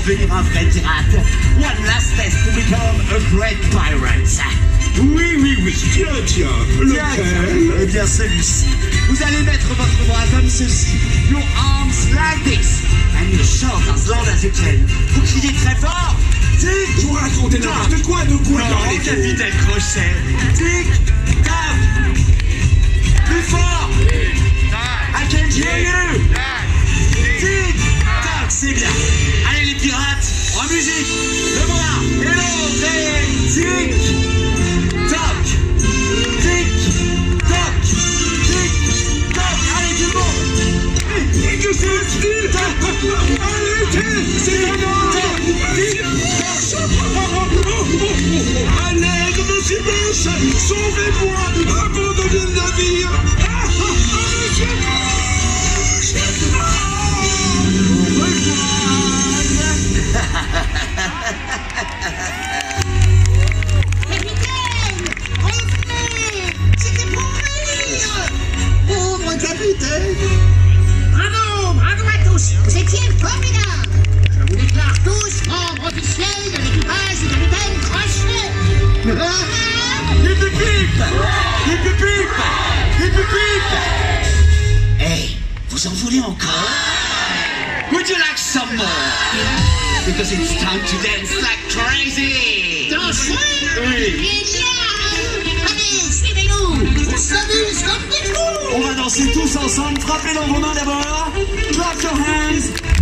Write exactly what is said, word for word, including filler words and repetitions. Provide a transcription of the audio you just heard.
devenir un vrai pirate. One last test to become a great pirate. Oui, oui, oui. Tiens, tiens, lequel? Eh bien, celui-ci. Vous allez mettre votre bras comme ceci. Your arms like this. And your shout as loud as you can. Vous criez très fort. Tic, vous racontez n'importe quoi, de quoi non, capitaine Crochet. Tic, tac. Plus fort. I can hear you. Tic, tac, c'est bien. Allez les pirates, en musique. Le bras et l'autre et tic, tac, tic, tac, tic, tac. Allez tout le monde. Et que c'est le style. Arrêtez, c'est un homme. À l'aide, monsieur Bouche, sauvez-moi, abandonnez le navire. Ah, ah, ah, monsieur Bouche. Capitaine, revenez, c'était pour rire. Pauvre capitaine. Bravo, bravo à tous, vous étiez formidables. Je vous déclare tous membres officiels de l'équipage du capitaine Crochet. Hip hip hip! Hip hip hip! Hip hip hip! Hey, vous en voulez encore? Would you like some more? Because it's time to dance like crazy! Danser? Oui! Eh bien, allez, suivez-nous. On s'amuse comme des fous. On va danser tous ensemble. Frappez dans vos mains d'abord. Clap your hands.